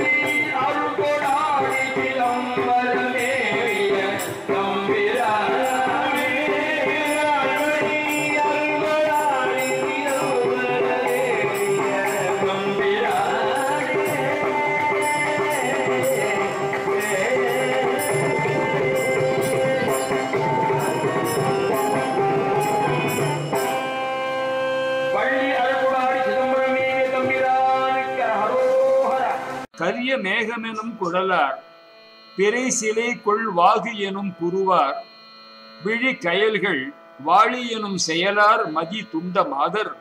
கரிய மேகமெனும் குழலார் பிறை சிலை கொள் வாகு எனும் குருவார் விழி கயல்கள் வாழி எனும் செயலார் மதி துண்ட மாதர்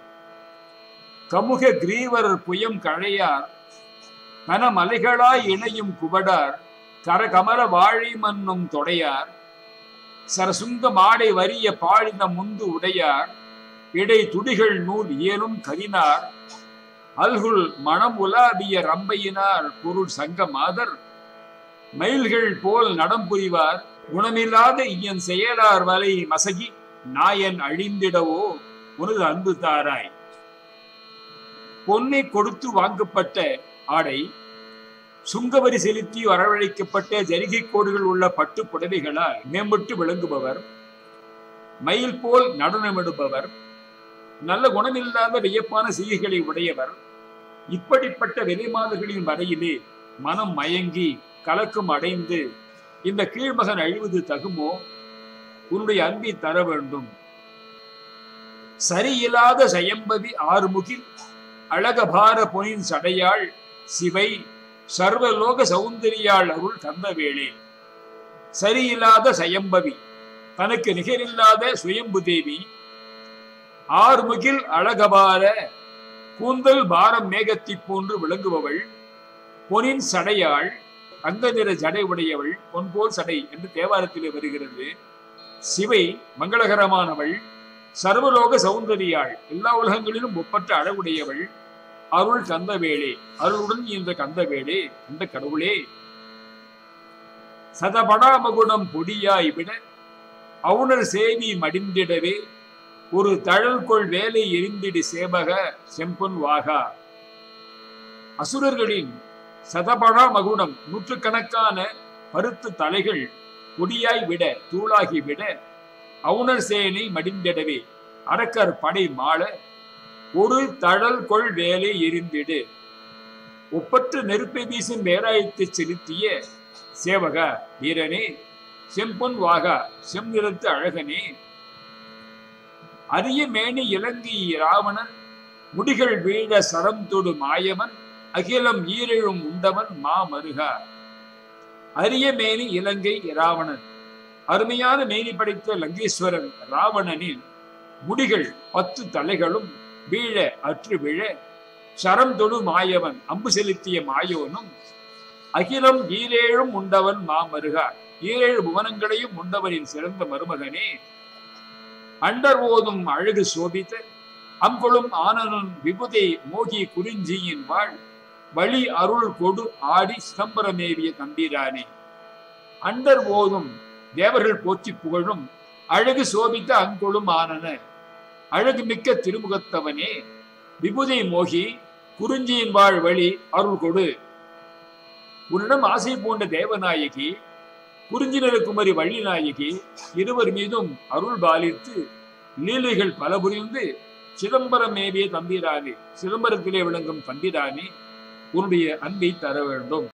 கமுக கிரீவரர் புயம் கழையார் கனமலைகளாய் இணையும் குபடார் கரகமர வாழை மன்னும் தொடையார் சரசுங்க மாடை வரிய பாழின முந்து உடையார் இடை துடிகள் நூல் இயலும் கரினார் அல்குல் மனம் உலாவிய ரம்பையினார் பொருள் சங்க மாதர் மயில்கள் போல் நடம் புரிவார் குணமில்லாத இயன் செயலார் வலை மசகி நாயன் அழிந்திடவோ உனது அன்பு தாராய். பொன்னை கொடுத்து வாங்கப்பட்ட ஆடை, சுங்கவரி செலுத்தி வரவழைக்கப்பட்ட ஜரிகை கோடுகள் உள்ள பட்டு புடவைகளால் மேம்பட்டு விளங்குபவர், மயில் போல் நடனமிடுபவர், நல்ல குணமில்லாத வியப்பான செய்கைகளை உடையவர், இப்படிப்பட்ட விலைமாதர்களின் வரையிலே மனம் மயங்கி கலக்கம் அடைந்து இந்த கீழ்மகன் அழிவது தகுமோ? உன்னுடைய அன்பை தர வேண்டும். சரியில்லாத சயம்பதி ஆறுமுகில் அழகபார பொனின் சடையாள் சிவை சர்வலோக சௌந்தரியாள் அருள் தந்தவேளே. சரியில்லாத சயம்பவி, தனக்கு நிகரில்லாத சுயம்பு தேவி, ஆறுமுகில் அழகபார கூந்தல் பாரம் மேகத்தை போன்று விளங்குபவள், பொனின் சடையாள், அந்த நிற ஜடை உடையவள், பொன்போல் சடை என்று தேவாரத்திலே வருகிறது. சிவை மங்களகரமானவள், சர்வலோக சௌந்தரியாள், எல்லா உலகங்களிலும் ஒப்பற்ற அழகுடையவள், அருள் கந்தவேளே, அருளுடன் என்ற கந்தவேளே, அந்த கடவுளே. சதபடாமகுணம் பொடியாய் விட அவுணர் சேவி மடிந்திடவே ஒரு தழல் கொள் வேலை எரிந்திடு சேபக செம்பொன் வாகா. அசுரர்களின் சதபடா மகுடம், நூற்றுக்கணக்கான பருத்த தலைகள் பொடியாய் விட, தூளாகி விட, அவுணர் சேனை மடிந்திடவே, அரக்கர் படை மாள ஒரு தழல் கொள் வேலை எரிந்திடு. ஒப்பற்ற நெருப்பை வீசும் வேராயத்தை செலுத்திய சேவக வீரனே, செம்பொன் வாகா, செம்நிறத்து அழகனே. அரிய மேனி இலங்கை ராவணன், முடிகள் வீழ சரம் தொடு மாயவன், அகிலம் ஈரழும் உண்டவன் மாமருகா. அரிய மேனி இலங்கை ராவணன், அருமையான மேனி படைத்த லங்கேஸ்வரன் ராவணனின் முடிகள் 10 தலைகளும் வீழ அற்று விழ, சரம் தொடு மாயவன் அம்பு செலுத்திய மாயோனும், அகிலம் ஈரேழும் உண்டவன் மாமருகா, 7 புவனங்களையும் உண்டவனின் சிறந்த மருமகனே. அண்டர் ஓதும் அழகு சோபித்த அம்பொழும் ஆனனும் விபுதை மோகி குறிஞ்சியின் வாழ் வழி அருள் கொடு ஆடி சிதம்பரமேவிய தம்பிரானே. அண்டர் ஓதும் தேவர்கள் போற்றி புகழும் அழகு சோபித்த அங்கொழும் ஆனன அழகு மிக்க திருமுகத்தவனே, விபுதை மோகி குறிஞ்சியின் வாழ் வழி அருள் கொடு. உன்னிடம் ஆசை பூண்ட தேவநாயகி, குறிஞ்சினருக்குமரி வள்ளி நாயகி இருவர் மீதும் அருள் பாலித்து லீலைகள் பல புரிந்து சிதம்பரமேவிய தம்பிரானே, சிதம்பரத்திலே விளங்கும் தம்பிரானே, உன்னுடைய அன்பை தர வேண்டும்.